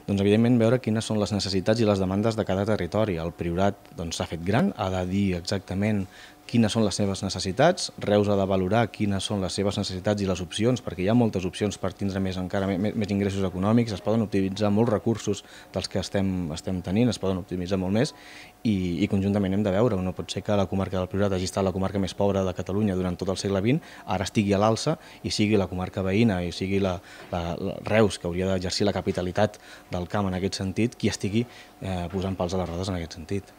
Doncs, evidentment, veure quines són les necessitats i les demandes de cada territori. El Priorat s'ha fet gran, ha de dir exactament quines són les seves necessitats, Reus ha de valorar quines són les seves necessitats i les opcions, perquè hi ha moltes opcions per tindre encara més ingressos econòmics, es poden optimitzar molts recursos dels que estem tenint, es poden optimitzar molt més, i conjuntament hem de veure. No pot ser que la comarca del Priorat hagi estat la comarca més pobra de Catalunya durant tot el segle XX, ara estigui a l'alça i sigui la comarca veïna i sigui la Reus, que hauria d'exercir la capitalitat del camp en aquest sentit, qui estigui posant pals a les rodes en aquest sentit.